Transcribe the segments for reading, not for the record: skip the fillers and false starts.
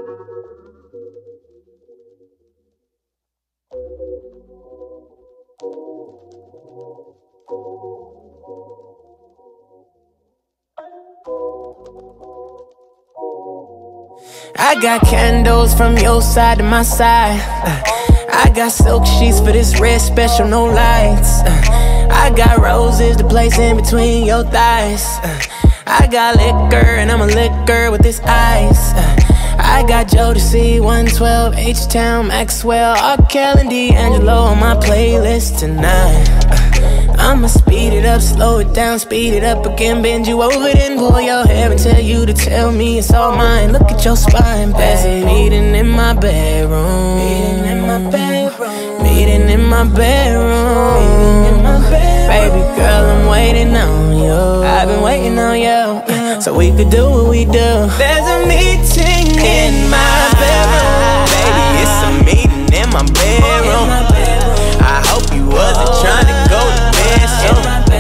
I got candles from your side to my side. I got silk sheets for this red special, no lights. I got roses to place in between your thighs. I got liquor and I'm a liquor with this ice. I got Jodeci, 112, H-Town, Maxwell, R. Kelly, D'Angelo on my playlist tonight. I'ma speed it up, slow it down, speed it up again, bend you over, then pull your hair and tell you to tell me it's all mine. Look at your spine, there's a meeting in my bedroom. Meeting in my bedroom. Meeting in my bedroom. Meeting in my bedroom. Baby girl, I'm waiting on you. I've been waiting on you, so we could do what we do. There's a meeting in my bedroom. Baby, it's a meeting in my bedroom. I hope you wasn't trying to go to bed, so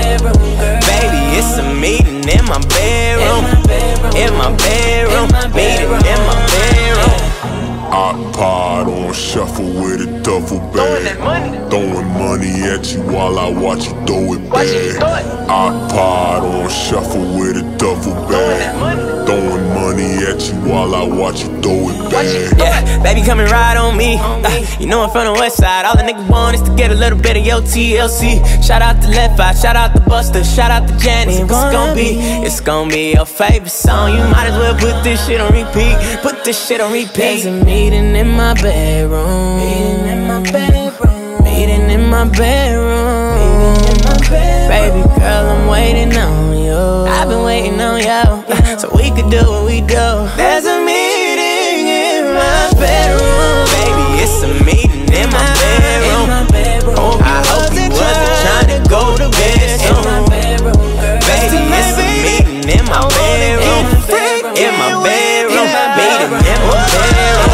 baby, it's a meeting in my bedroom. In my bedroom, meeting in my bedroom. iPod on shuffle with a duffel bag, throwing money at you while I watch you throw it back. iPod on shuffle with a duffel bag, throwing money at you while I watch you throw it back. Yeah, baby, come and ride on me. You know I'm from the west side. All the niggas want is to get a little bit of your TLC. Shout out to Left Eye, shout out to Buster, shout out to Janice. It's gonna be your favorite song. You might as well put this shit on repeat. Put this shit on repeat. There's a meeting in my bedroom. Meeting in my bedroom. Meeting in my bedroom. Meeting in my bedroom. Baby girl, I'm waiting on you. I've been waiting on you, so we could do what we do. There's a meeting in my bedroom. Baby, it's a meeting in my bedroom. I hope you wasn't trying to go to bed soon. Baby, it's a meeting in my bedroom. In my bedroom. Meeting in my bedroom.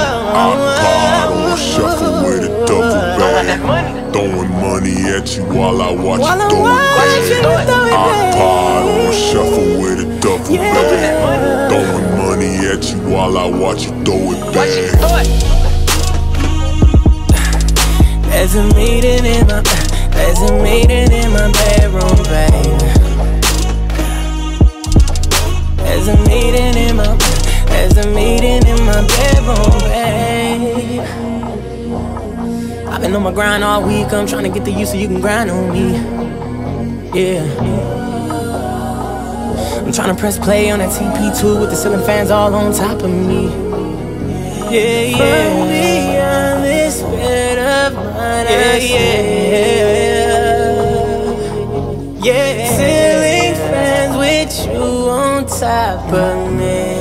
iPod on shuffle with a duffel bag, throwing money at you while I watch you throw it back. iPod on shuffle with a duffel bag, throwing money at you while I watch you throw it back. There's a meeting in my, there's a meeting in my bedroom, baby. There's a meeting in my, there's a meeting in my bedroom, babe. I've been on my grind all week. I'm trying to get to you so you can grind on me. Yeah. I'm trying to press play on that TP2 with the ceiling fans all on top of me. Yeah, yeah. From beyond this bed of mine, yeah. Ceiling fans with you on top of me.